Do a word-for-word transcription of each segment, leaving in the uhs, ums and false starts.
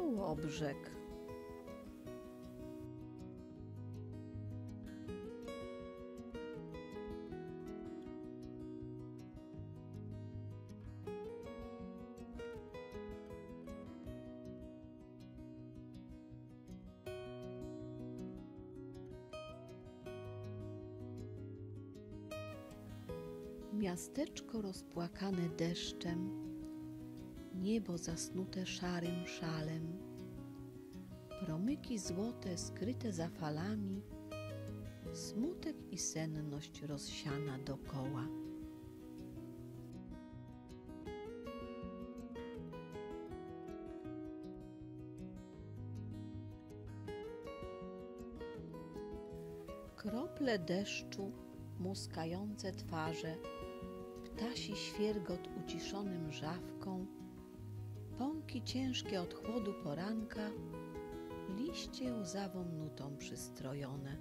Kołobrzeg. Miasteczko rozpłakane deszczem, niebo zasnute szarym szalem, promyki złote skryte za falami, smutek i senność rozsiana dokoła. Krople deszczu, muskające twarze, ptasi świergot uciszony mrzawką, pąki ciężkie od chłodu poranka, liście łzawą nutą przystrojone.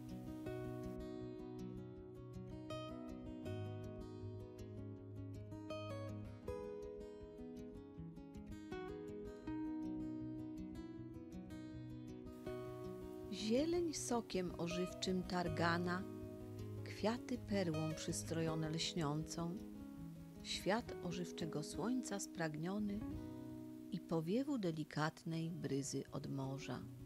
Zieleń sokiem ożywczym targana, kwiaty perłą przystrojone lśniącą, świat ożywczego słońca spragniony i powiewu delikatnej bryzy od morza.